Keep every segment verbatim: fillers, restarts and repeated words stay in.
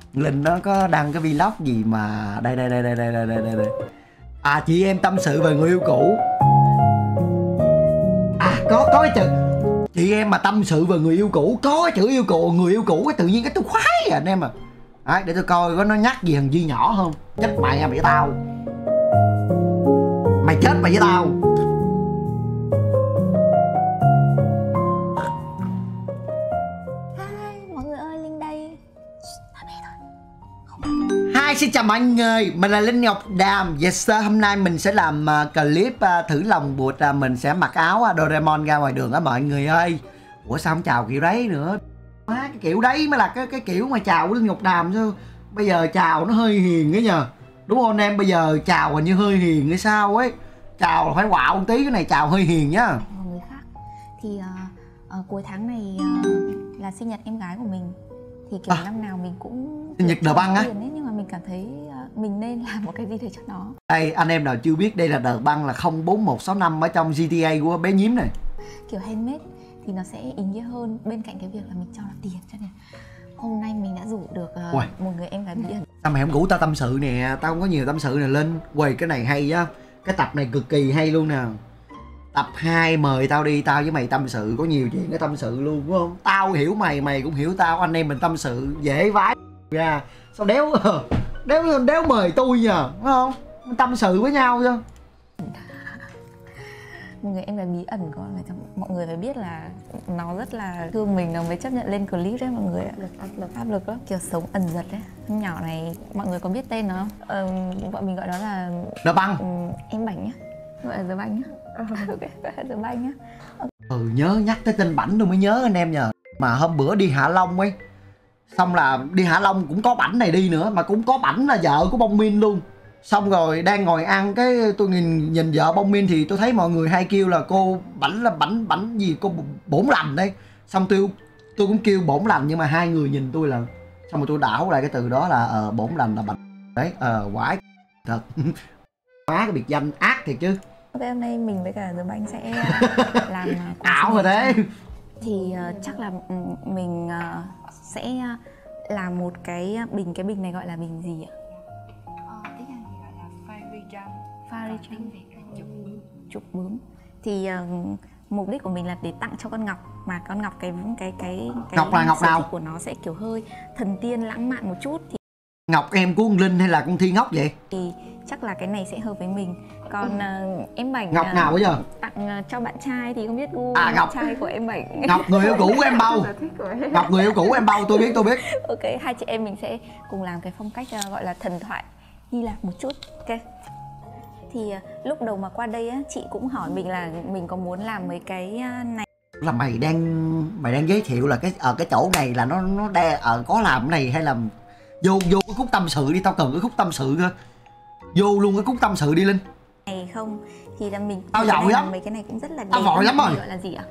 Linh nó có đăng cái vlog gì mà đây đây đây đây đây đây đây đây. À, chị em tâm sự về người yêu cũ. À, có có cái chữ chị em mà tâm sự về người yêu cũ, có cái chữ yêu cũ, người yêu cũ, cái tự nhiên cái tôi khoái à anh em à. Đấy, để tôi coi có nó nhắc gì thằng Duy nhỏ không. Chết mày à, mày với tao. Mày chết mày với tao. Hi, mọi người ơi, Linh đây. Hi, xin chào mọi người, mình là Linh Ngọc Đàm. Yes sir, hôm nay mình sẽ làm uh, clip uh, thử lòng bụt, uh, mình sẽ mặc áo uh, Doraemon ra ngoài đường á mọi người ơi. Ủa sao không chào kiểu đấy nữa? Má, cái kiểu đấy mới là cái cái kiểu mà chào của Linh Ngọc Đàm chứ. Bây giờ chào nó hơi hiền ấy nhờ. Đúng không anh em? Bây giờ chào hình như hơi hiền hay sao ấy. Chào là phải quạo một tí, cái này chào hơi hiền nhá. Mọi người khác thì uh, uh, cuối tháng này uh, là sinh nhật em gái của mình. Thì kiểu à, năm nào mình cũng sinh nhật Đờ Băng á. Nhưng mà mình cảm thấy uh, mình nên làm một cái gì để cho nó. Đây, anh em nào chưa biết, đây là Đờ Băng là không bốn một sáu năm ở trong giê tê a của bé nhím này. Kiểu handmade thì nó sẽ ý nghĩa hơn bên cạnh cái việc là mình cho nó tiền, cho nên hôm nay mình đã rủ được uh, một người em gái bí ẩn. Sao mày không rủ tao tâm sự nè, tao không có nhiều tâm sự này lên. Quầy cái này hay á, cái tập này cực kỳ hay luôn nè. Tập hai mời tao đi, tao với mày tâm sự, có nhiều chuyện để tâm sự luôn, đúng không? Tao hiểu mày, mày cũng hiểu tao, anh em mình tâm sự dễ vãi ra. Sao đéo đéo đéo mời tôi nhờ, đúng không? Mình tâm sự với nhau chứ. Một người em gái bí ẩn của mọi người phải biết là nó rất là thương mình, nó mới chấp nhận lên clip đấy mọi người ạ. Áp lực áp lực lắm, kiểu sống ẩn giật đấy. Nhỏ này mọi người có biết tên nó không? Ờ, bọn mình gọi nó là Đờ Băng. Ừ, em Bảnh nhá, gọi là Đờ Băng nhá. Ok, gọi là Đờ Băng nhá. Ừ, nhớ nhắc tới tên Bảnh tôi mới nhớ anh em nhờ. Mà hôm bữa đi Hạ Long ấy, xong là đi Hạ Long cũng có Bảnh này đi nữa, mà cũng có Bảnh là vợ của Bông Min luôn. Xong rồi đang ngồi ăn cái tôi nhìn nhìn vợ Bông Min thì tôi thấy mọi người hay kêu là cô Bảnh là Bảnh Bảnh gì cô bổn lành đấy. Xong tôi tôi cũng kêu bổn lành, nhưng mà hai người nhìn tôi là xong rồi tôi đảo lại cái từ đó là ờ, bổn lành là Bảnh đấy. Ờ quái thật. Má cái biệt danh ác thiệt chứ. Ok, hôm nay mình với cả Đờ Băng sẽ làm ảo rồi thế. Thì uh, chắc là mình uh, sẽ làm một cái bình, cái bình này gọi là bình gì ạ? Ờ, tiếng Anh thì gọi là fairy drum. Fairy drum. Tiếng Việt là chụp bướm. Chụp bướm. Thì uh, mục đích của mình là để tặng cho con Ngọc, mà con Ngọc cái cái cái cái Ngọc là Ngọc nào của nó sẽ kiểu hơi thần tiên lãng mạn một chút. Thì Ngọc em của con Linh hay là con Thi Ngốc vậy? Thì chắc là cái này sẽ hợp với mình. Còn uh, em Bảnh Ngọc uh, nào bây giờ? Tặng uh, cho bạn trai thì không biết gu à, Ngọc trai của em Bảnh. Ngọc người yêu cũ của em Bao. Ngọc người yêu cũ của em Bao, tôi biết tôi biết. Ok, hai chị em mình sẽ cùng làm cái phong cách uh, gọi là thần thoại Hy Lạp một chút. Ok. Thì uh, lúc đầu mà qua đây á, chị cũng hỏi mình là mình có muốn làm mấy cái uh, này. Là mày đang mày đang giới thiệu là cái ở cái chỗ này là nó nó đe ở có làm cái này hay là vô vô cái khúc tâm sự đi, tao cần cái khúc tâm sự cơ. Vô luôn cái khúc tâm sự đi Linh. Này không, thì là mình tao giỏi lắm. Mấy cái này cũng rất là đẹp. Tao giỏi lắm rồi. Gọi là gì ạ?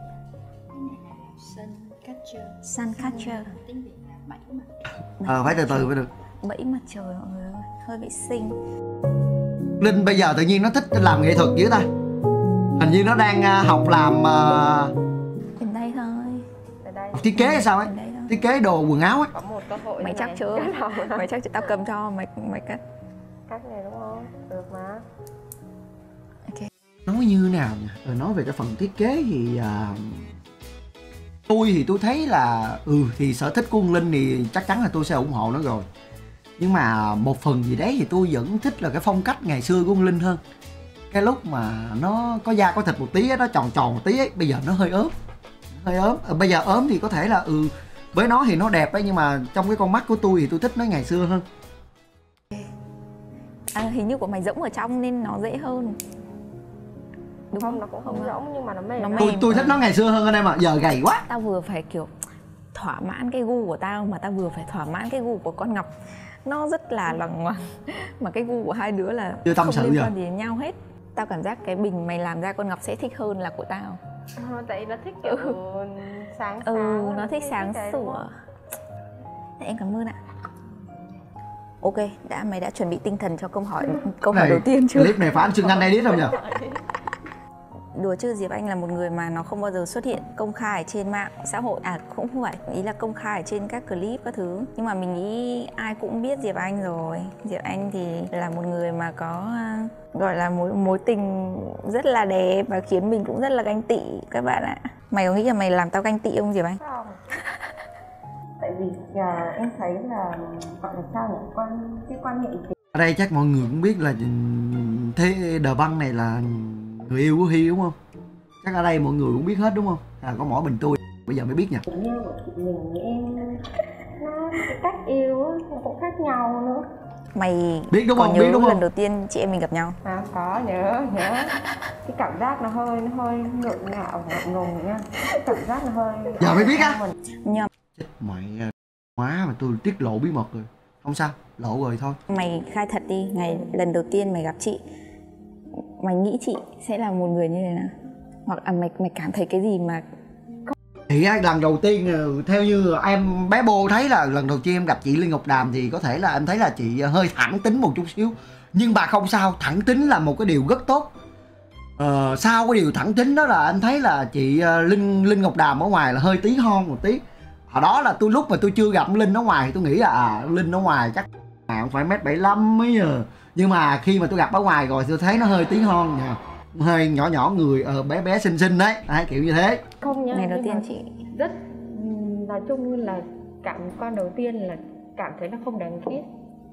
Sun catcher. Sun catcher. Tiếng Việt là bẫy mặt. Ờ, phải từ từ mới được. Bẫy mặt trời mọi người ơi, hơi bị xinh. Linh bây giờ tự nhiên nó thích làm nghệ thuật dữ ta. Hình như nó đang học làm uh... Đến đây thôi. Ở đây. Học thiết kế hay sao ấy? Thiết kế đồ quần áo ấy. Có một cơ hội. Mày chắc chưa? Mày chắc chưa? Tao cầm cho mày mày cắt. Cắt này đúng không? Được mà. Ok. Nói như nào nhỉ? Rồi nói về cái phần thiết kế thì uh... tôi thì tôi thấy là ừ thì sở thích của con Linh thì chắc chắn là tôi sẽ ủng hộ nó rồi. Nhưng mà một phần gì đấy thì tôi vẫn thích là cái phong cách ngày xưa của con Linh hơn. Cái lúc mà nó có da có thịt một tí ấy, nó tròn tròn một tí ấy, bây giờ nó hơi ốm. Hơi ốm. À, bây giờ ốm thì có thể là ừ với nó thì nó đẹp đấy, nhưng mà trong cái con mắt của tôi thì tôi thích nó ngày xưa hơn. À, hình như của mày rỗng ở trong nên nó dễ hơn. Đúng không? Nó cũng không rỗng nhưng mà nó mềm. Nó mềm. Tôi tôi thích nó ngày xưa hơn anh em ạ. Giờ gầy quá. Tao vừa phải kiểu thỏa mãn cái gu của tao, mà tao vừa phải thỏa mãn cái gu của con Ngọc. Nó rất là lằng ngoằng. Mà cái gu của hai đứa là chưa tâm không sự liên quan giờ. gì đến nhau hết. Tao cảm giác cái bình mày làm ra con Ngọc sẽ thích hơn là của tao. À, tại nó thích kiểu ừ. sáng sáng. Ừ, nó thích sáng sủa. Em cảm ơn ạ. Ok, đã mày đã chuẩn bị tinh thần cho câu hỏi câu hỏi này, đầu tiên chưa? Clip này phải anh Xuân Anh edit không nhỉ? đùa chứ Diệp Anh là một người mà nó không bao giờ xuất hiện công khai trên mạng xã hội. À cũng không phải, ý là công khai trên các clip các thứ. Nhưng mà mình nghĩ ai cũng biết Diệp Anh rồi. Diệp Anh thì là một người mà có gọi là mối mối tình rất là đẹp và khiến mình cũng rất là ganh tị các bạn ạ. Mày có nghĩ là mày làm tao ganh tị không Diệp Anh? Không. Tại vì à, em thấy là gọi là sao nhỉ, quan cái quan hệ tình. Ở đây chắc mọi người cũng biết là thế Đờ Văn này là người yêu của Hy đúng không? Chắc ở đây mọi người cũng biết hết đúng không? À, có mỗi mình tôi bây giờ mới biết nha. Tình yêu của chị mình với em nó cái cách yêu á, nó cũng khác nhau nữa. Mày biết đúng có không? nhớ Biết đúng lần không? đầu tiên chị em mình gặp nhau? À có, nhớ, nhớ. Cái cảm giác nó hơi, nó hơi ngượng ngạo, ngượng ngùng nha. Cái cảm giác nó hơi... Giờ mới biết á. Nhưng Chết mày, má mà tôi tiết lộ bí mật rồi. Không sao, lộ rồi thôi. mày khai thật đi, ngày lần đầu tiên mày gặp chị, mày nghĩ chị sẽ là một người như thế nào? Hoặc à, mày mày cảm thấy cái gì mà... Thì lần đầu tiên theo như em bé Bô thấy là lần đầu tiên em gặp chị Linh Ngọc Đàm thì có thể là em thấy là chị hơi thẳng tính một chút xíu. Nhưng mà không sao, thẳng tính là một cái điều rất tốt. Ờ, sau cái điều thẳng tính đó là anh thấy là chị Linh Linh Ngọc Đàm ở ngoài là hơi tí hon một tí. Hồi đó là tôi lúc mà tôi chưa gặp Linh ở ngoài thì tôi nghĩ là à, Linh ở ngoài chắc à, không phải mét bảy lăm mấy giờ. Nhưng mà khi mà tôi gặp ở ngoài rồi tôi thấy nó hơi tí hon nha, hơi nhỏ nhỏ người, ờ, bé bé xinh xinh đấy, đấy kiểu như thế. Không nha, ngày đầu tiên mà chị rất nói chung là cảm quan đầu tiên là cảm thấy nó không đáng ghét.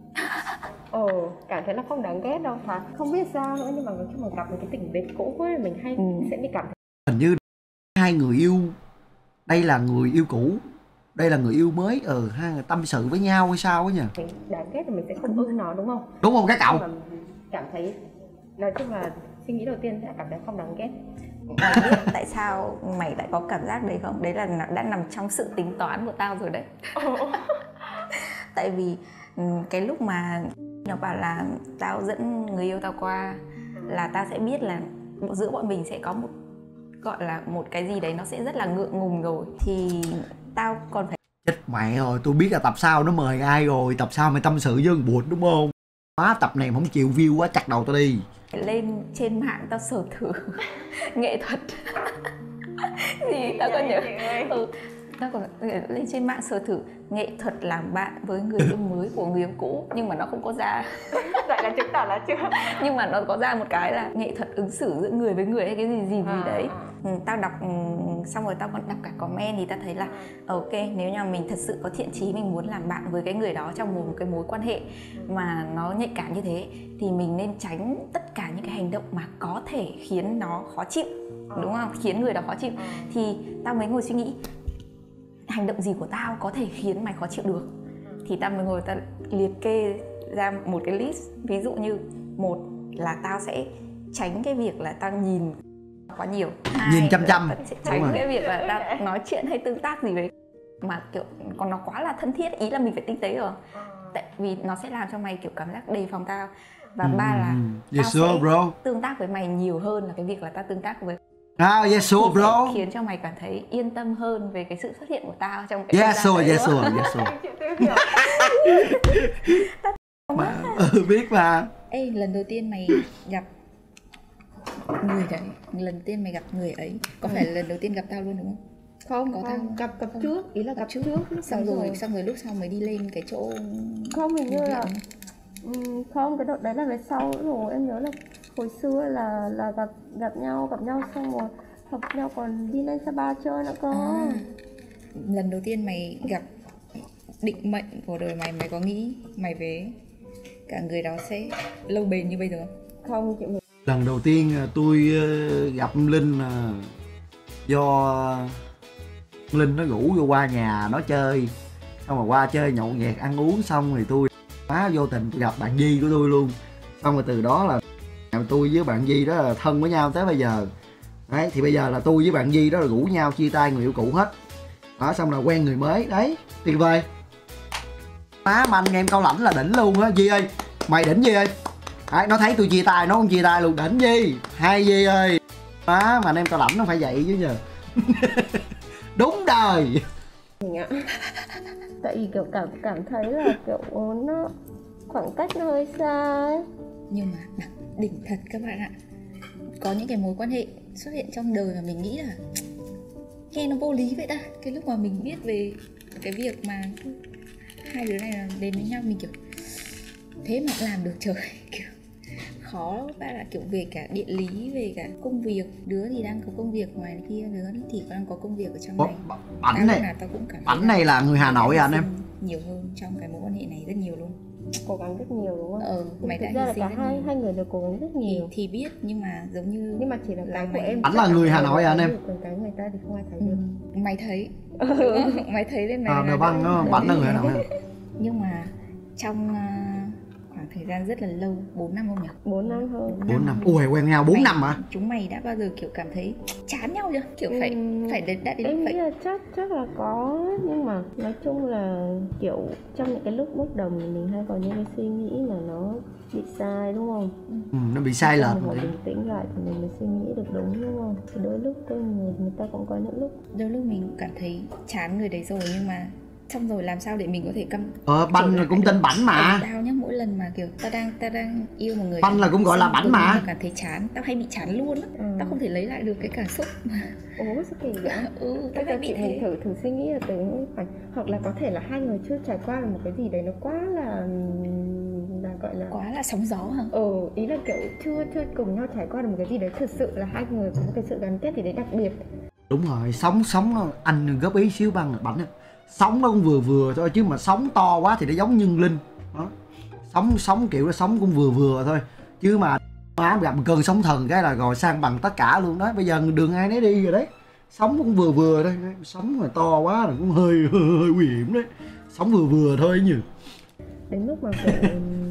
Ồ, cảm thấy nó không đáng ghét đâu thật. Không biết sao nữa nhưng mà khi mà gặp một cái tình biệt cũ ấy, mình hay ừ. sẽ bị cảm thấy Hình như hai người yêu, đây là người yêu cũ, đây là người yêu mới, ừ, hai người tâm sự với nhau hay sao ấy nhỉ? mình đáng ghét thì mình sẽ không ưng nó đúng không? Đúng không các cậu? Nhưng mà cảm thấy nói chung là suy nghĩ đầu tiên sẽ cảm thấy không đáng ghét. Mày biết tại sao mày lại có cảm giác đấy không? Đấy là đã nằm trong sự tính toán của tao rồi đấy. Tại vì cái lúc mà nó bảo là tao dẫn người yêu tao qua là tao sẽ biết là giữa bọn mình sẽ có một gọi là một cái gì đấy nó sẽ rất là ngượng ngùng rồi, thì tao còn phải Chết mẹ rồi, tôi biết là tập sau nó mời ai rồi, tập sau mày tâm sự với thằng Bụt đúng không? Má tập này mà không chịu view quá chặt đầu tao đi. lên trên mạng tao sở thử nghệ thuật. Gì tao còn nhớ ừ, tao còn lên trên mạng sở thử nghệ thuật làm bạn với người yêu mới của người yêu cũ, nhưng mà nó không có ra. Vậy là chứng tỏ là chưa. Nhưng mà nó có ra một cái là nghệ thuật ứng xử giữa người với người hay cái gì gì gì à, đấy. à. Ừ, tao đọc xong rồi tao còn đọc cả comment thì tao thấy là ok, nếu như mình thật sự có thiện chí, mình muốn làm bạn với cái người đó trong một cái mối quan hệ mà nó nhạy cảm như thế, thì mình nên tránh tất cả những cái hành động mà có thể khiến nó khó chịu, đúng không? Khiến người đó khó chịu. Thì tao mới ngồi suy nghĩ hành động gì của tao có thể khiến mày khó chịu được, thì tao mới ngồi tao liệt kê ra một cái list. Ví dụ như một là tao sẽ tránh cái việc là tao nhìn quá nhiều. Hai Nhìn chăm chăm. tao sẽ tránh cái việc là tao nói chuyện hay tương tác gì với mà kiểu còn nó quá là thân thiết, ý là mình phải tinh tế rồi, tại vì nó sẽ làm cho mày kiểu cảm giác đề phòng tao. Và ba là tao yes, sir, sẽ bro. tương tác với mày nhiều hơn là cái việc là tao tương tác với Ah, yes, sir, thì bro. sẽ khiến cho mày cảm thấy yên tâm hơn về cái sự xuất hiện của tao trong cái Yes, không gian sir, đấy, yes, đúng không? sir, yes, sir. Mà, ừ, biết mà. Ê, lần đầu tiên mày gặp người đấy, lần đầu tiên mày gặp người ấy, có phải là lần đầu tiên gặp tao luôn đúng không? Không, Có không, tao- gặp gặp không. trước, ý là gặp, Gặp trước. trước. Xong rồi, xong rồi lúc sau mới đi lên cái chỗ Không, hình như bệnh là viện. ừm, không, cái đợt đấy là về sau rồi. Em nhớ là hồi xưa là là gặp gặp nhau gặp nhau xong rồi gặp nhau còn đi lên Sapa chơi nữa cơ. À, lần đầu tiên mày gặp định mệnh của đời mày, mày có nghĩ mày với cả người đó sẽ lâu bền như bây giờ không? Không, chị mình Lần đầu tiên tôi ờ, gặp Linh là do Linh nó rủ vô qua nhà nó chơi, xong rồi qua chơi nhậu nhẹt ăn uống xong thì tôi má vô tình tôi gặp bạn Di của tôi luôn, xong rồi từ đó là tôi với bạn Di đó là thân với nhau tới bây giờ. Đấy thì bây giờ là tôi với bạn Di đó là rủ nhau chia tay người yêu cũ hết đó, xong là quen người mới. Đấy tuyệt vời. Má mà anh em Cao Lãnh là đỉnh luôn á. Di ơi, mày đỉnh Di ơi. Đấy, nó thấy tôi chia tay nó cũng chia tay luôn, đỉnh Di. Hay Di ơi. Má mà anh em Cao Lãnh nó phải vậy chứ nhờ. Đúng đời. ạ. Tại vì kiểu cảm cảm thấy là kiểu nó khoảng cách nó hơi xa ấy. Nhưng mà đỉnh thật các bạn ạ. Có những cái mối quan hệ xuất hiện trong đời mà mình nghĩ là nghe nó vô lý vậy ta. Cái lúc mà mình biết về cái việc mà hai đứa này là đến với nhau, mình kiểu thế mà làm được trời, kiểu khó ba là kiểu về cả địa lý, về cả công việc. Đứa thì đang có công việc ngoài kia, đứa thì đang có công việc ở trong này. Bảnh này, tao cũng cảm Bảnh này là người Hà Nội à anh em? Nhiều hơn trong cái mối quan hệ này rất nhiều luôn. Cố gắng rất nhiều đúng không? Ờ, mày đã thực ra là hy cả sinh rất hai nhiều. hai người đều cố gắng rất nhiều. Thì, thì biết nhưng mà giống như Nhưng mà chỉ là cái của mày- em. Bảnh là người Hà Nội à anh em? Còn cái người ta thì không ai thấy Ừ, được. mày thấy đúng không? Mày thấy lên À, này Đờ Văn đó, Bảnh là người Hà Nội à? Nhưng mà trong uh, khoảng thời gian rất là lâu, bốn năm không nhỉ? bốn năm hơn. bốn năm. Ui quen nhau bốn Mày- năm à? Chúng mày đã bao giờ kiểu cảm thấy chán nhau chưa? Kiểu phải Ừm, phải đến đã đến lúc Em nghĩ phải là chắc chắc là có, nhưng mà nói chung là kiểu trong những cái lúc bốc đồng thì mình hay có những cái suy nghĩ mà nó bị sai đúng không? Ừ, nó bị sai lệch Xong rồi rồi. bình tĩnh lại thì mình mới suy nghĩ được đúng đúng không? Thì đôi lúc tôi người người ta cũng có những lúc đôi lúc mình cảm thấy chán người đấy rồi, nhưng mà xong rồi làm sao để mình có thể căm Ờ, Banh là cũng tên Bảnh mà. tao nhá, mỗi lần mà kiểu tao đang tao đang yêu một người, Banh là cũng gọi là xong Bảnh tự nhiên mà. tao cảm thấy chán, tao hay bị chán luôn á. Ừ. Tao không thể lấy lại được cái cảm xúc mà ủa sao kỳ vậy? ừ tao Bây giờ hay bị chị mình thế. thử thử suy nghĩ là từ những khoảnh, hoặc là có thể là hai người chưa trải qua được một cái gì đấy nó quá là là gọi là Quá là sóng gió hả? ừ, ý là kiểu chưa chưa cùng nhau trải qua được một cái gì đấy thực sự là hai người có một cái sự gắn kết gì đấy đặc biệt. Đúng rồi, sống sống nó- anh góp ý xíu Băng là Bảnh á. Sống nó cũng vừa vừa thôi, chứ mà sống to quá thì nó giống Nhân Linh đó. Sống sống kiểu là sống cũng vừa vừa thôi, chứ mà má gặp một cơn sóng thần cái là rồi sang bằng tất cả luôn đó. Bây giờ đường ai nấy đi rồi đấy. Sống cũng vừa vừa thôi, sống mà to quá là cũng hơi hơi, hơi nguy hiểm đấy. Sống vừa vừa thôi nhỉ. Đến lúc mà kiểu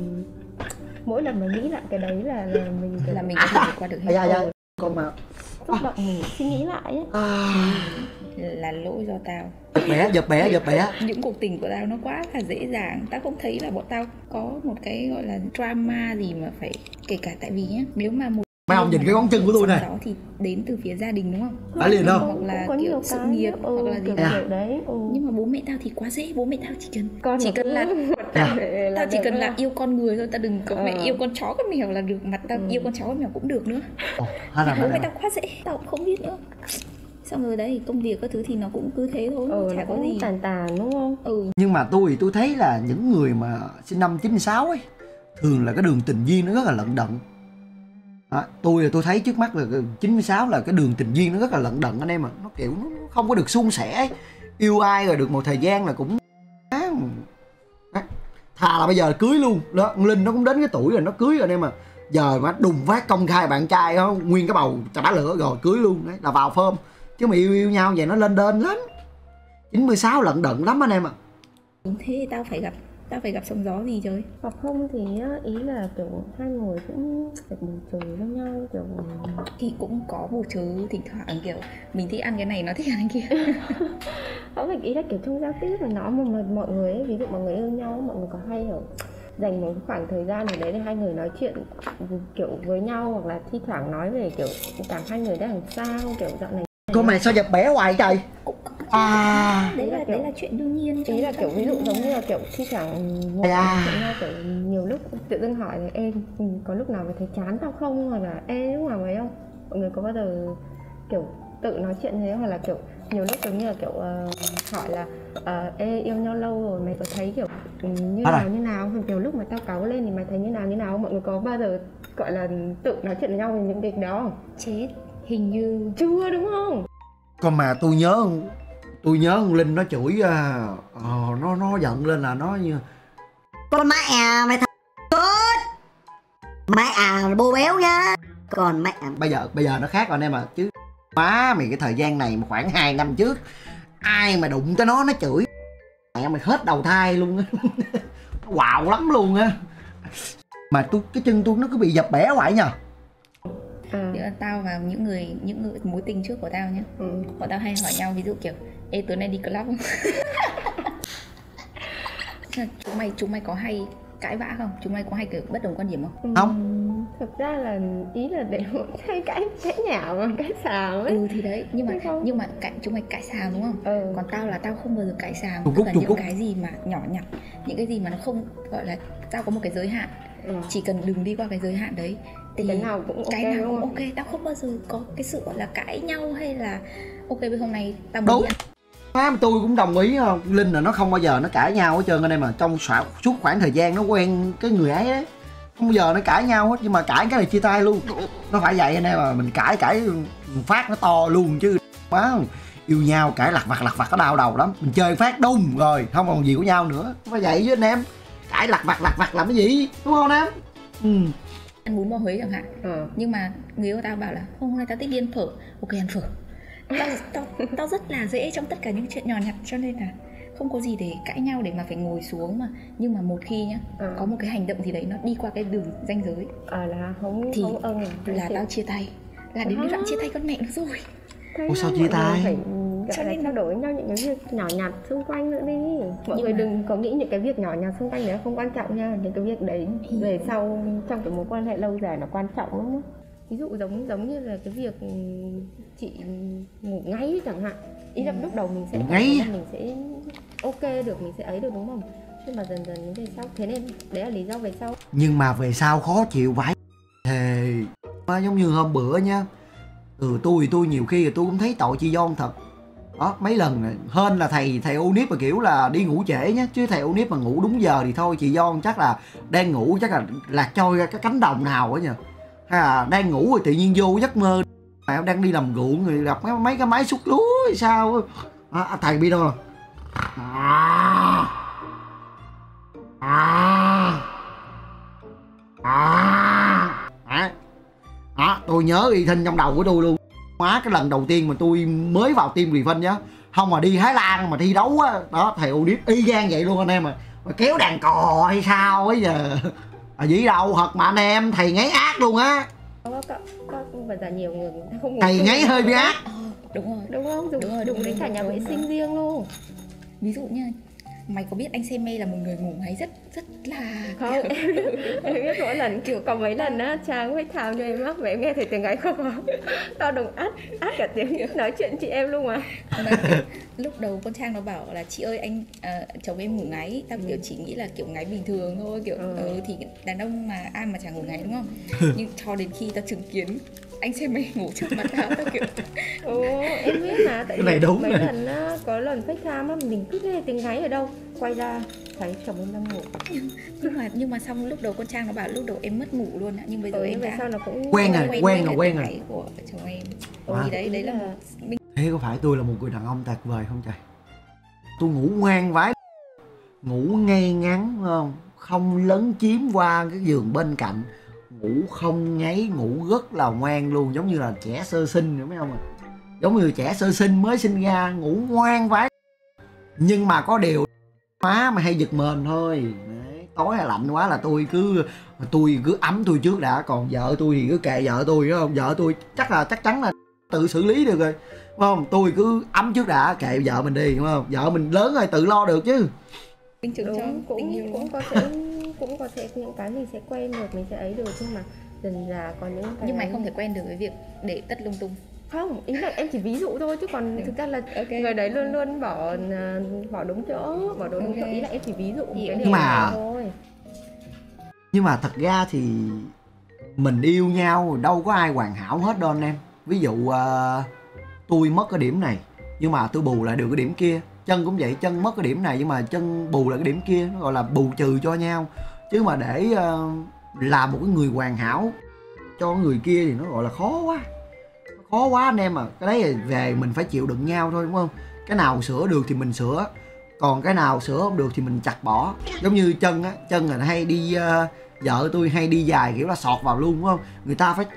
mỗi lần mà nghĩ lại cái đấy là là mình kiểu Là mình có thể vượt qua được hết. À, dạ, dạ. Con mà xúc động mình suy nghĩ lại ấy. à, Là lỗi do tao. giật bé giật bé giật bé. Những cuộc tình của tao nó quá là dễ dàng. Tao không thấy là bọn tao có một cái gọi là drama gì mà phải, kể cả tại vì nhá, nếu mà một Mấy ông nhìn cái ngón chân của tôi này. đó thì đến từ phía gia đình đúng không? Đã liền đâu? Hoặc là Cũng có kiểu nhiều sự cái nghiệp, nữa. Ừ, hoặc là gì kiểu đó. kiểu đấy. Ừ. Nhưng mà bố mẹ tao thì quá dễ, bố mẹ tao chỉ cần Con chỉ mà cần cứ- là À. tao chỉ được cần là thôi. yêu con người thôi, tao đừng có mẹ Ờ. yêu con chó con mèo là được, mà tao Ừ. yêu con chó con mèo cũng được nữa. Ồ, hay là Bố mẹ hay tao quá dễ, tao cũng không biết nữa. Xong rồi đấy, công việc các thứ thì nó cũng cứ thế thôi, Ừ, chả nó có cũng gì. tàn tàn đúng không? Ừ, Nhưng mà tôi thì tôi thấy là những người mà sinh năm chín sáu ấy, thường là cái đường tình duyên nó rất là lận đận. Đó, tôi là tôi thấy trước mắt là cái chín sáu là cái đường tình duyên nó rất là lận đận anh em ạ. Nó kiểu nó không có được suôn sẻ. Yêu ai rồi được một thời gian là cũng Đó. Thà là bây giờ cưới luôn đó. Linh nó cũng đến cái tuổi rồi, nó cưới rồi anh em à. Giờ mà đùng phát công khai bạn trai không, nguyên cái bầu chả lửa rồi cưới luôn đấy là vào phơm. Chứ mà yêu yêu nhau vậy nó lên đên lắm. Chín sáu lận đận lắm anh em ạ. đúng thế thì tao phải gặp tao phải gặp sóng gió gì trời. Hoặc không thì á, ý là kiểu hai người cũng phải bù trừ cho nhau kiểu Thì cũng có bù trừ thỉnh thoảng, kiểu mình thích ăn cái này, nó thích ăn cái kia. không phải ý là kiểu trong giao tiếp mà nó mà, mà mọi người ấy, ví dụ mọi người yêu nhau mọi người có hay kiểu dành một khoảng thời gian nào đấy để hai người nói chuyện kiểu với nhau, hoặc là thi thoảng nói về kiểu cả hai người đang làm sao, kiểu dạo này Con mày sao dập bé hoài trời? Cũng có. À. Đấy là đấy là chuyện đương nhiên. ý là kiểu ví dụ giống như là kiểu thi thoảng ngồi À. nói chuyện nhau, kiểu nhiều lúc tự dưng hỏi là em có lúc nào mày thấy chán tao không, hoặc là ê lúc nào mày không, mọi người có bao giờ kiểu tự nói chuyện thế, hoặc là kiểu nhiều lúc giống như là kiểu uh, hỏi là uh, ê yêu nhau lâu rồi mày có thấy kiểu ừ, như À, nào này. như nào, hoặc nhiều lúc mà tao cáu lên thì mày thấy như nào như nào, mọi người có bao giờ gọi là tự nói chuyện với nhau về những cái đó không? Chết, hình như Chưa đúng không? Còn mà tôi nhớ tôi nhớ con Linh nó chửi à, ờ, nó nó giận lên là nó như Con mẹ à, mày thật chết. Mẹ à, bô béo nhá. Còn mẹ à, bây giờ bây giờ nó khác rồi anh em ạ. Chứ má mày cái thời gian này mà khoảng hai năm trước ai mà đụng tới nó nó chửi mẹ mày hết đầu thai luôn á. Quạo lắm luôn á. Mà tôi cái chân tôi nó cứ bị dập bẻ hoài nhờ. À, Giữa tao và những người những người mối tình trước của tao nhé, ừ. bọn tao hay hỏi nhau ví dụ kiểu ê tối nay đi club không? chúng mày chúng mày có hay cãi vã không? Chúng mày có hay kiểu bất đồng quan điểm không? Không. Thực ra là ý là để hay cãi cãi nhạo mà cãi xào ấy. Ừ thì đấy, nhưng mà Đúng không? nhưng mà cãi chúng mày cãi xào đúng không? Ừ. Còn tao là tao không bao giờ cãi xào, Chục tức cúc, là chục những cúc. cái gì mà nhỏ nhặt, những cái gì mà nó không gọi là tao có một cái giới hạn, Ừ. chỉ cần đừng đi qua cái giới hạn đấy thì cái nào cũng ok, cái nào đúng cũng không? ok, tao không bao giờ có cái sự gọi là cãi nhau hay là ok bây hôm nay tao Đúng. muốn đi ăn. Má tôi cũng đồng ý không? Linh là nó không bao giờ nó cãi nhau hết trơn anh em, mà trong suốt khoảng thời gian nó quen cái người ấy ấy, không bao giờ nó cãi nhau hết, nhưng mà cãi cái này chia tay luôn. Nó phải vậy anh em, mà mình cãi cãi phát nó to luôn chứ má. Yêu nhau cãi lặt vặt lặt vặt nó đau đầu lắm, mình chơi phát đùng rồi không còn gì của nhau nữa. Phải vậy chứ anh em, cãi lặt vặt lặt vặt làm cái gì đúng không anh em? Ừ. Ăn bún bò Huế chẳng hạn, Ờ. nhưng mà người yêu tao bảo là không, hôm nay tao thích đi ăn phở, ok ăn phở. Tao, tao, tao rất là dễ trong tất cả những chuyện nhỏ nhặt, cho nên là không có gì để cãi nhau để mà phải ngồi xuống mà. Nhưng mà một khi nhá, Ờ. có một cái hành động gì đấy nó đi qua cái đường ranh giới À là không thì không ưng là tao chia tay, là đến cái đoạn chia tay con mẹ nó rồi. Thế Ủa sao mọi chia người tay? phải Cho gọi là nên trao đổi với nhau những cái việc nhỏ nhặt xung quanh nữa đi. Mọi Nhưng người mà- đừng có nghĩ những cái việc nhỏ nhặt xung quanh đấy không quan trọng nha. Những cái việc đấy về sau trong cái mối quan hệ lâu dài nó quan trọng lắm. Ví dụ giống giống như là cái việc ừ, chị ngủ ngáy chẳng hạn. Ý là Ừ. lúc đầu mình sẽ Ngủ cảm thấy ngáy? là mình sẽ ok được, mình sẽ ấy được đúng không? Nhưng mà dần dần về sau, thế nên đấy là lý do về sau. Nhưng mà về sau khó chịu vãi thề. Má, giống như hôm bữa nhá, từ tôi tôi nhiều khi tôi cũng thấy tội chị Don thật. Đó, mấy lần này, hên là thầy thầy Unip mà kiểu là đi ngủ trễ nhá, chứ thầy Unip mà ngủ đúng giờ thì thôi chị Don chắc là đang ngủ, chắc là lạc trôi ra cái cánh đồng nào á nhờ. Hay là đang ngủ rồi tự nhiên vô giấc mơ mà đang đi làm ruộng rồi gặp mấy, mấy cái máy xúc lúa hay sao á. À, thầy biết đâu rồi. À. À. À. À. Đó, tôi nhớ y thinh trong đầu của tôi luôn. Má, cái lần đầu tiên mà tôi mới vào team Refund nhá, không mà đi Thái Lan mà thi đấu á, đó thầy Udip y gan vậy luôn anh em, mà, mà kéo đàn cò hay sao ấy giờ. À dĩ đâu thật mà anh em, thầy ngáy ác luôn á. Có có có và giả nhiều người, người ta không ngủ Thầy chung ngáy với hơi nhau. bị ác. Đúng rồi. Đúng không? Dùng, Đúng rồi, dùng đúng, đến đúng, cả đúng, nhà đúng, vệ đúng. sinh riêng luôn. Ví dụ như mày có biết anh Say Mê là một người ngủ ngáy rất rất là Không, em, em biết mỗi lần kiểu có mấy lần á Trang phải thao cho em á, mà em nghe thấy tiếng ngáy không à. Tao đồng át át cả tiếng nói chuyện chị em luôn mà. Mà lúc đầu con Trang nó bảo là chị ơi anh à, chồng em ngủ ngáy, tao kiểu chỉ nghĩ là kiểu ngáy bình thường thôi, kiểu Ừ. ừ. thì đàn ông mà ai mà chẳng ngủ ngáy đúng không? Nhưng cho đến khi tao chứng kiến anh Say Mê ngủ trước mặt tao, tao kiểu Ồ, em biết mà, tại Cái này vì đúng mấy này. lần á, có lần FaceTime á, mình cứ nghe tiếng ngáy ở đâu, quay ra thấy chồng em đang ngủ. nhưng mà nhưng mà xong lúc đầu con Trang nó bảo lúc đầu em mất ngủ luôn ạ, nhưng bây giờ Ừ, em nhưng về đã sau nó cũng Quen rồi, quen quen với rồi, cả quen tiếng rồi. ngáy của chồng em. Wow. Thì đấy đấy là một mình Thế có phải tôi là một người đàn ông tuyệt vời không trời? Tôi ngủ ngoan vãi, ngủ ngay ngắn không, không lấn chiếm qua cái giường bên cạnh, ngủ không ngáy, ngủ rất là ngoan luôn, giống như là trẻ sơ sinh hiểu mấy không à? Giống như trẻ sơ sinh mới sinh ra, ngủ ngoan vãi. Nhưng mà có điều má mà hay giật mình thôi. Đấy, tối hay lạnh quá là tôi cứ tôi cứ ấm tôi trước đã, còn vợ tôi thì cứ kệ vợ tôi đúng không? Vợ tôi chắc là chắc chắn là tự xử lý được rồi. Đúng không? Tôi cứ ấm trước đã, kệ vợ mình đi đúng không? Vợ mình lớn rồi tự lo được chứ. minh chứng cho đúng, cũng tình yêu cũng có thể cũng có thể những cái mình sẽ quen được, mình sẽ ấy được, nhưng mà dần dà có những cái nhưng mày không thể quen được với việc để tất lung tung. không, ý là em chỉ ví dụ thôi chứ còn thực ra là Okay. người đấy luôn luôn bỏ à, bỏ đúng chỗ, bỏ đồ đúng chỗ, Okay. ý là em chỉ ví dụ một Hiểu. cái Nhưng điều mà- này thôi. Nhưng mà thật ra thì mình yêu nhau đâu có ai hoàn hảo hết đâu anh em. Ví dụ uh, tôi mất cái điểm này nhưng mà tôi bù lại được cái điểm kia. Chân cũng vậy, chân mất cái điểm này nhưng mà chân bù lại cái điểm kia, nó gọi là bù trừ cho nhau. Chứ mà để uh, làm một cái người hoàn hảo cho người kia thì nó gọi là khó quá. Khó quá anh em à. Cái đấy là về mình phải chịu đựng nhau thôi đúng không? Cái nào sửa được thì mình sửa, còn cái nào sửa không được thì mình chặt bỏ. Giống như chân á, chân là hay đi uh, vợ tôi hay đi dài kiểu là sọt vào luôn đúng không? Người ta phải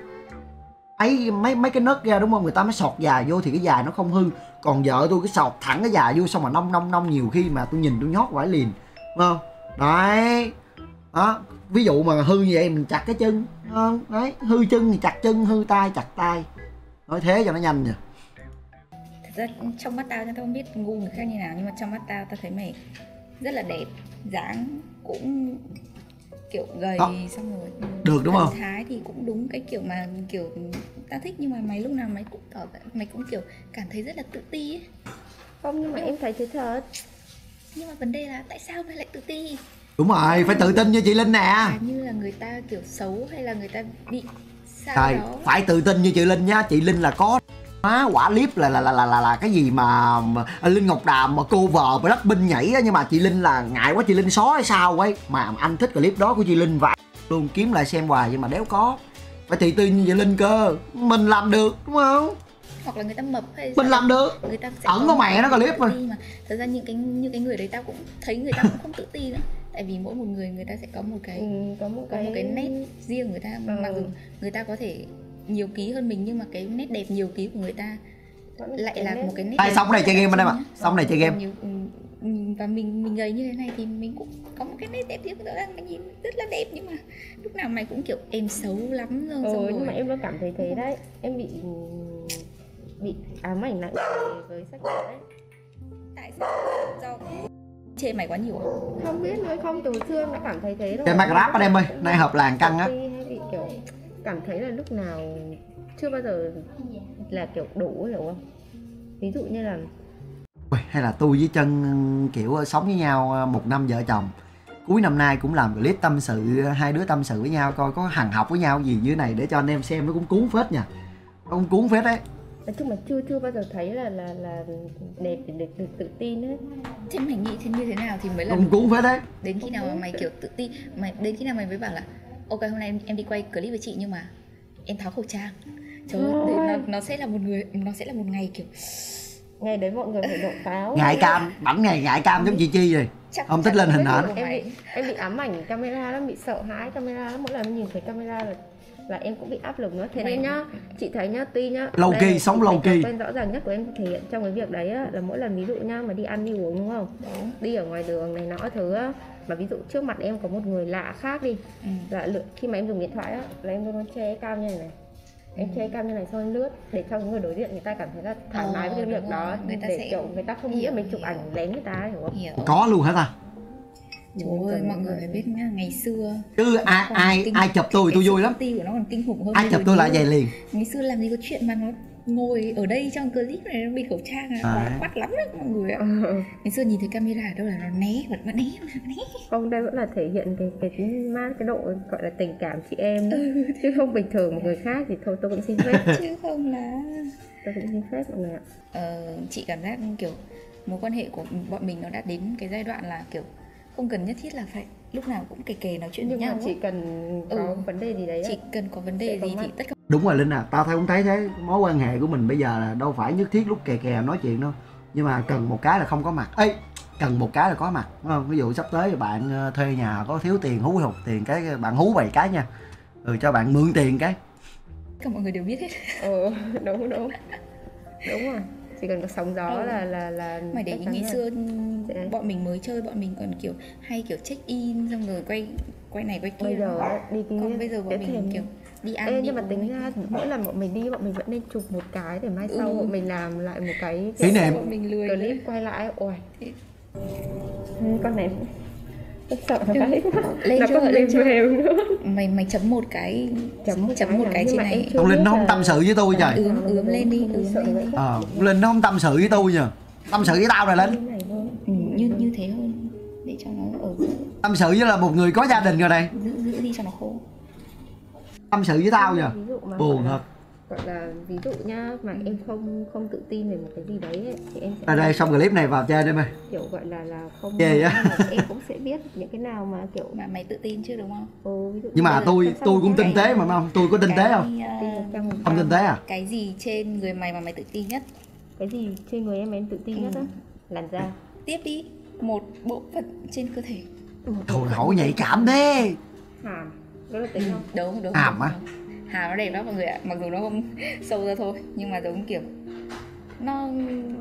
ấy mấy mấy cái nấc ra đúng không? Người ta mới sọt dài vô thì cái dài nó không hư. Còn vợ tôi cứ sọt thẳng cái dài vô xong mà nông nông nông, nhiều khi mà tôi nhìn tôi nhót vải liền đúng không? Đấy. Đó, ví dụ mà hư như vậy mình chặt cái chân đúng không? Đấy, hư chân thì chặt chân, hư tay chặt tay. Nói thế cho nó nhanh nhỉ. Thật ra trong mắt tao, tao không biết gu người khác như nào, nhưng mà trong mắt tao, tao thấy mày rất là đẹp, dáng cũng kiểu gầy Đó. xong rồi Được đúng thần không? thái thì cũng đúng cái kiểu mà kiểu tao thích, nhưng mà mày lúc nào mày cũng tỏ vẻ mày cũng kiểu cảm thấy rất là tự ti ấy. Không, nhưng mà em thấy thế thật. Nhưng mà vấn đề là tại sao mày lại tự ti? Đúng rồi, phải tự tin như chị Linh nè. À, như là người ta kiểu xấu hay là người ta bị sao Trời, đó. phải tự tin như chị Linh nhá. Chị Linh là có má quả clip là là là là là, là cái gì mà, mà Linh Ngọc Đàm mà cô vợ Blackpink nhảy á, nhưng mà chị Linh là ngại quá chị Linh xóa hay sao ấy, mà anh thích clip đó của chị Linh và luôn kiếm lại xem hoài nhưng mà đéo có. Phải tự tin như chị Linh cơ, mình làm được đúng không? Hoặc là người ta mập hay Mình sao làm được. người ta sẽ Ẩn có mẹ nó clip mà. mà thật ra những cái như cái người đấy tao cũng thấy người ta cũng không tự ti nữa, tại vì mỗi một người người ta sẽ có một cái Ừ, có một có cái một cái nét riêng người ta, Ừ. mặc dù người ta có thể nhiều ký hơn mình nhưng mà cái nét đẹp nhiều ký của người ta vẫn lại cái là nét- một cái nét Đây đẹp xong cái này rất chơi là game anh em ạ. đặc trưng nhá. Xong này chơi game. Nhiều- ừ, ừ, và mình mình gầy như thế này thì mình cũng có một cái nét đẹp riêng, đó là mày nhìn rất là đẹp nhưng mà lúc nào mày cũng kiểu em xấu lắm rồi, Ừ, xong nhưng rồi mà em vẫn cảm thấy thế đấy. Em bị bị ám ảnh nặng nề với sách vở đấy. tại sao do chê mày quá nhiều à? Không biết nữa, không, từ xưa em đã cảm thấy thế rồi. Chơi Minecraft anh em ơi, nay hợp làng căng á. Hay bị kiểu cảm thấy là lúc nào chưa bao giờ là kiểu đủ, hiểu không? Ví dụ như là Ui, hay là tôi với Trân kiểu sống với nhau một năm vợ chồng, cuối năm nay cũng làm clip tâm sự, hai đứa tâm sự với nhau coi có hằng học với nhau gì dưới này để cho anh em xem, nó cũng cuốn phết nha, nó cũng cuốn phết đấy. nói chung là chưa chưa bao giờ thấy là là là đẹp để được, được tự tin ấy. Thế mày nghĩ thế như thế nào thì mới là Nó cũng cuốn phết đấy. đến khi nào mà mày kiểu tự tin, mày đến khi nào mày mới bảo là ok hôm nay em, em đi quay clip với chị nhưng mà em tháo khẩu trang. Trời ơi, Ôi. nó, nó sẽ là một người nó sẽ là một ngày kiểu Ngày đấy mọi người phải nộp pháo. Ngại cam, bảnh ngày ngại cam giống chị Chi rồi. chắc Không thích lên hình ảnh. Em bị em bị ám ảnh camera lắm, bị sợ hãi camera lắm, mỗi lần em nhìn thấy camera là là em cũng bị áp lực nữa. Thế nên nhá, chị thấy nhá, tuy nhá Low đây key, là sống chị low thấy key. thói quen rõ ràng nhất của em thể hiện trong cái việc đấy á, là mỗi lần ví dụ nhá mà đi ăn đi uống đúng không, đúng. đi ở ngoài đường này nọ thứ á, mà ví dụ trước mặt em có một người lạ khác đi, Ừ. là lựa- khi mà em dùng điện thoại á là em luôn luôn che cam như này này, em che cam như này xong em lướt để cho người đối diện người ta cảm thấy là thoải Ờ, mái với cái đúng việc rồi. đó, Người ta để sẽ kiểu người ta không nghĩ là mình chụp ảnh lén người ta, hiểu không? Hiểu. Có luôn hả ta? Trời ơi, mọi người phải biết nhá, ngày xưa Chứ ai còn ai kinh- ai chụp tôi tôi cái vui lắm. sự tự ti của nó còn kinh khủng hơn. Ai bây chụp giờ tôi lại nhiều. vậy liền. Ngày xưa làm gì có chuyện mà nó ngồi ở đây trong clip này nó bị khẩu trang là À. quá quát lắm đấy mọi người ạ. Ừ. Ngày xưa nhìn thấy camera ở đâu là nó né và nó né nó né. Không, đây vẫn là thể hiện cái cái mát cái độ gọi là tình cảm chị em đó. Chứ không bình thường một người khác thì thôi tôi cũng xin phép, Chứ không là tôi cũng xin phép mọi người ạ. ờ, chị cảm giác kiểu mối quan hệ của bọn mình nó đã đến cái giai đoạn là kiểu không cần nhất thiết là phải lúc nào cũng kề kề nói chuyện với Nhưng mà nhau. chỉ á. cần có Ừ. vấn đề gì đấy á, Chỉ cần có vấn đề Sẽ có gì thì mặt. tất cả Đúng rồi Linh à, tao thấy cũng thấy thế. Mối quan hệ của mình bây giờ là đâu phải nhất thiết lúc kè kè nói chuyện đâu, nhưng mà cần một cái là không có mặt ấy, cần một cái là có mặt đúng không? Ví dụ sắp tới bạn ờ, thuê nhà có thiếu tiền hú hụt tiền cái bạn hú bảy cái nha, rồi cho bạn mượn tiền cái. cả mọi người đều biết hết. ừ, đúng đúng đúng rồi, chỉ cần có sóng gió Ừ. là là là Mày để chắc ý chắn ngày là- xưa Sẽ- bọn mình mới chơi bọn mình còn kiểu hay kiểu check in xong rồi quay quay này quay kia. bây giờ á, đi cái Còn bây giờ bọn cái mình thềm- kiểu đi ăn Ê, đi nhưng mà uống tính ấy. ra thì mỗi lần bọn mình đi bọn mình vẫn nên chụp một cái để mai sau Ừ. bọn mình làm lại một cái Kỷ niệm. Bọn mình lười clip đấy. quay lại. Ôi Thế- ừ, con này rất sợ đấy, Lên nó chưa, còn lên mềm chưa? mềm nữa. Mày mày chấm một cái Chấm một chấm cái một là- cái nhưng trên mà này. em chưa Con Linh nó biết không là- tâm sự với tôi trời. Ướm ướm lên đi, ướm Sợ lên vậy. đi. Ờ, Linh nó không tâm sự với tôi nha. Tâm sự với tao rồi Linh. Cái này thôi. Ừ, như như thế hơn để cho nó ở giữ Tâm sự với là một người có gia đình rồi này. giữ, giữ đi cho nó khô. Tâm sự với tao nha. Ví dụ mà Buồn gọi là- thật. gọi là ví dụ nhá, mà em không không tự tin về một cái gì đấy ấy, thì em sẽ Rồi đây xong clip này vào chơi đi mày. kiểu gọi là là không Ghê á. nhưng mà em cũng sẽ biết những cái nào mà kiểu Mà mày tự tin chứ đúng không? ừ, ví dụ Nhưng mà như là tôi sắp sắp tôi một cũng cái tinh tế này, mà không? Tôi có tinh tế không? Cái, tin ờ, một trăm phần trăm. Không tinh tế à? cái gì trên người mày mà mày tự tin nhất? Cái gì trên người em em tự tin nhất á? Ừ. Làn da. Tiếp đi, một bộ phận trên cơ thể. Thôi hỏi nhạy cảm thế. Hàm, đó là tính không? Đúng đúng. Hàm đúng, á? đúng. Hàm nó đẹp lắm mọi người ạ, mặc dù nó không sâu ra thôi, nhưng mà giống kiểu nó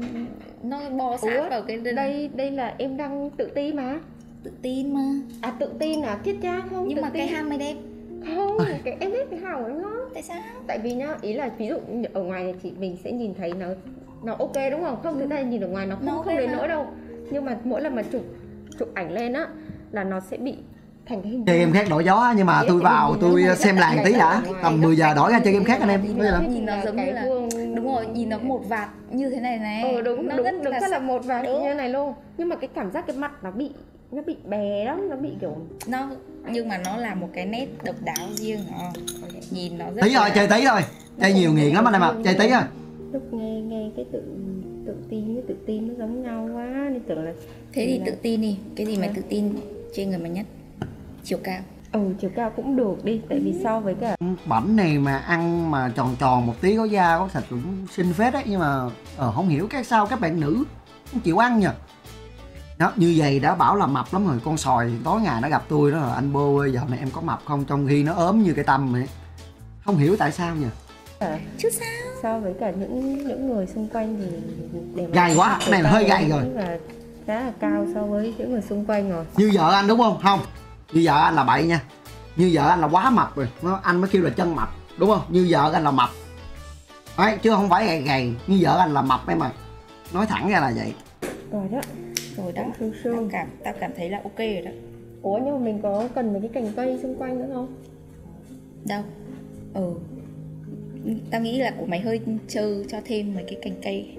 nó bò sát Ủa, vào cái đây đây là em đang tự ti mà. tự tin mà. À tự tin à, thiết cha không? Nhưng tự mà tin. cái hàm mày đẹp, không, cái em biết cái hàm của nó. tại sao? Tại vì nhá, ý là ví dụ như ở ngoài thì chị mình sẽ nhìn thấy nó nó ok đúng không? Không, thực ra nhìn ở ngoài nó không Nó không ok đến mà. nỗi đâu. Nhưng mà mỗi lần mà chụp chụp ảnh lên á là nó sẽ bị thành cái hình Chơi game khác đổi gió nhưng mà tôi vào tôi xem làng tí đã. Tầm mười giờ đổi ra chơi game khác anh em. Nhìn Bây giờ nó, là- nhìn nó giống như là vuông- đúng rồi, nhìn nó một vạt như thế này này. Ừ đúng nó đúng rất đúng là rất là sắc. một vài Đúng. như này luôn. Nhưng mà cái cảm giác cái mặt nó bị nó bị bè lắm, nó bị kiểu nó nhưng mà nó là một cái nét độc đáo riêng à. Nhìn nó rất tí thôi, là... chơi tí thôi, chơi nhiều nghiện lắm anh em ạ, chơi tí thôi. Lúc nghe nghe cái tự tự tin với tự tin nó giống nhau quá nên tưởng là Thế thì là... tự tin đi, cái gì mà tự tin trên người mày nhất? Chiều cao. Ừ, chiều cao cũng được đi, tại vì so với cả Bảnh này mà ăn mà tròn tròn một tí, có da có thịt cũng xinh phết đấy, nhưng mà ờ, không hiểu cái sao các bạn nữ không chịu ăn nhờ. Đó, như vậy đã bảo là mập lắm rồi. Con sòi tối ngày nó gặp tôi đó là anh Bô ơi, dạo này em có mập không, trong khi nó ốm như cái tăm vậy. Không hiểu tại sao nhờ. à, Chứ sao? so với cả những những người xung quanh thì để mà Gầy quá, cái này là hơi gầy rồi. Là khá là cao so với những người xung quanh rồi. Như vợ anh đúng không? Không, như vợ anh là bậy nha. Như vợ anh là quá mập rồi, nó anh mới kêu là chân mập, đúng không? Như vợ anh là mập đấy, chứ không phải gầy gầy. Như vợ anh là mập em mà, nói thẳng ra là vậy. Rồi đó, Rồi đó, sương tao sương. cảm, tao cảm thấy là ok rồi đó. Ủa nhưng mà mình có cần mấy cái cành cây xung quanh nữa không? Đâu? Ừ. Tao nghĩ là của mày hơi trơ, cho thêm mấy cái cành cây.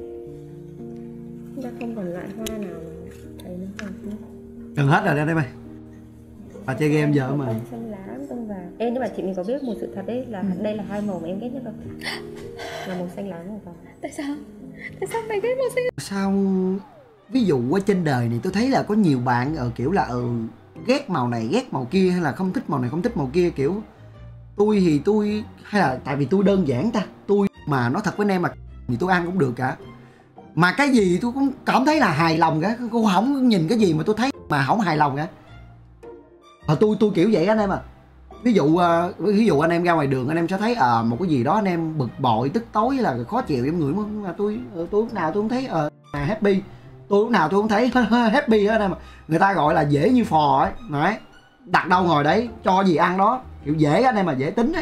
Chúng ta không còn loại hoa nào mà thấy nó hợp nữa. Gần hết rồi đây đây mày. Bà chơi game giờ mà. Tông xanh lá, tông vàng. Ê nhưng mà chị mình có biết một sự thật đấy là Ừ. đây là hai màu mà em ghét nhất không? Là màu xanh lá màu vàng. Tại sao? Tại sao mày ghét màu xanh? Sao ví dụ ở trên đời này tôi thấy là có nhiều bạn ở kiểu là ừ, ghét màu này ghét màu kia, hay là không thích màu này không thích màu kia. Kiểu tôi thì tôi, hay là tại vì tôi đơn giản ta, tôi mà nói thật với anh em mà thì tôi ăn cũng được cả, mà cái gì tôi cũng cảm thấy là hài lòng cả. Cô không nhìn cái gì mà tôi thấy mà không hài lòng cả. Và tôi tôi kiểu vậy anh em à. Ví dụ uh, ví dụ anh em ra ngoài đường anh em sẽ thấy à, một cái gì đó anh em bực bội tức tối là khó chịu trong người, mà tôi tôi lúc nào tôi cũng thấy uh, happy. Tôi lúc nào tôi cũng thấy happy hết anh em. Người ta gọi là dễ như phò ấy đấy, đặt đâu ngồi đấy, cho gì ăn đó, kiểu dễ anh em mà, dễ tính ấy.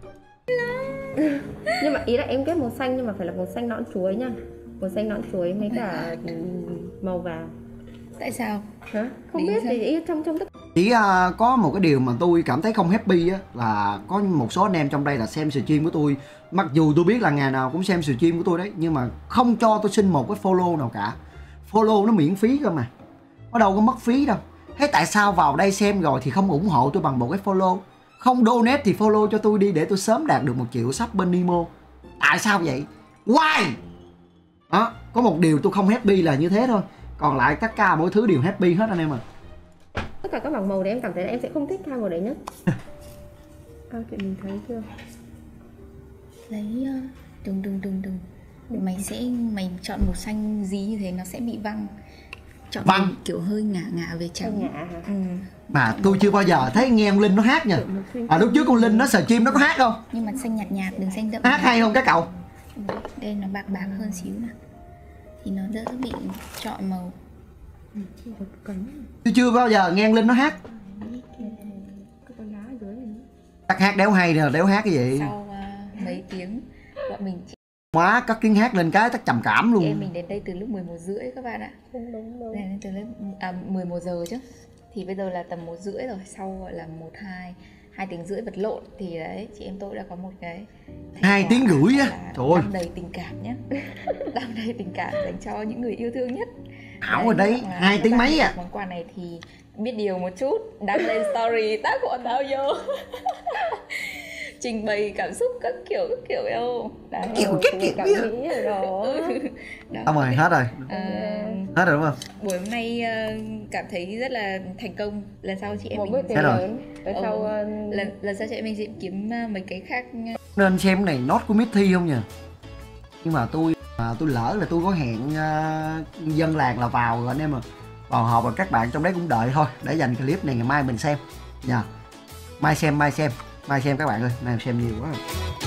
Nhưng mà ý là em ghét màu xanh nhưng mà phải là màu xanh nõn chuối nha. Màu xanh nõn chuối với cả màu vàng. Tại sao? Hả? Không Lý biết sao? thì ý trong trong tất Chỉ uh, có một cái điều mà tôi cảm thấy không happy á, là có một số anh em trong đây là xem stream của tôi. Mặc dù tôi biết là ngày nào cũng xem stream của tôi đấy, nhưng mà không cho tôi xin một cái follow nào cả. Follow nó miễn phí cơ mà, nó đâu có mất phí đâu. Thế tại sao vào đây xem rồi thì không ủng hộ tôi bằng một cái follow? Không donate thì follow cho tôi đi để tôi sớm đạt được một triệu sub bên Nemo. Tại sao vậy? Why? Đó, có một điều tôi không happy là như thế thôi. Còn lại tất cả mỗi thứ đều happy hết anh em à. tất cả các bảng màu đấy em cảm thấy là em sẽ không thích hai màu đấy nhất. À, chị mình thấy chưa? Lấy uh, đừng đừng đừng đừng mày sẽ mày chọn màu xanh gì như thế nó sẽ bị văng. Chọn Văng? màu kiểu hơi ngả ngả về trắng. Ngả hả? Ừ. Mà tôi chưa bao giờ thấy nghe con Linh nó hát nha. À lúc trước con Linh nó stream nó có hát không? Nhưng mà xanh nhạt nhạt, đừng xanh đậm. Hát hay không các cậu? Ừ, đây nó bạc bạc hơn xíu nè, thì nó đỡ bị chọn màu. Tôi chưa bao giờ nghe con Linh nó hát. Cái con lá ở dưới này. Chắc hát đéo hay nè, đéo hát cái gì. Sau uh, mấy tiếng bọn mình chị Quá cất tiếng hát lên cái chắc trầm cảm luôn. em mình đến đây từ lúc mười một rưỡi các bạn ạ. Không đúng đâu. Đến từ lúc à, mười một giờ chứ. Thì bây giờ là tầm một rưỡi rồi, sau gọi là một hai hai tiếng rưỡi vật lộn thì đấy chị em tôi đã có một cái Hai tiếng rưỡi á, trời ơi. đong đầy tình cảm nhé. Đong đầy tình cảm dành cho những người yêu thương nhất. Ảo rồi đấy, hoặc là hai các tiếng bạn mấy à. được món quà này thì biết điều một chút, đăng lên story tác của tao vô. Trình bày cảm xúc các kiểu các kiểu yêu đấy. Kiểu kết kiểu Cảm biết. nghĩ rồi đó. Đó. Xong rồi, hết rồi. À, Hết rồi đúng không? buổi hôm nay uh, cảm thấy rất là thành công. Lần sau chị em Một mình bước tiến Thế rồi. lớn. Ở Ừ. sau uh, lần lần sau chị em mình sẽ kiếm uh, mấy cái khác. uh, Nên xem cái này nốt của Mithy không nhỉ? Nhưng mà tôi à, tôi lỡ là tôi có hẹn uh, dân làng là vào rồi anh em à. Vào họp rồi các bạn trong đấy cũng đợi thôi. Để dành clip này ngày mai mình xem nha. Mai xem, mai xem. Mai xem các bạn ơi, mai xem nhiều quá rồi.